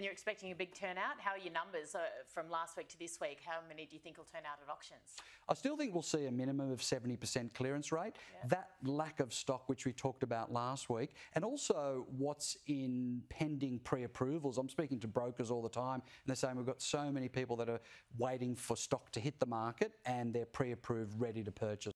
And you're expecting a big turnout. How are your numbers from last week to this week? How many do you think will turn out at auctions? I still think we'll see a minimum of 70% clearance rate. Yeah. That lack of stock, which we talked about last week, and also what's in pending pre-approvals. I'm speaking to brokers all the time, and they're saying we've got so many people that are waiting for stock to hit the market and they're pre-approved, ready to purchase.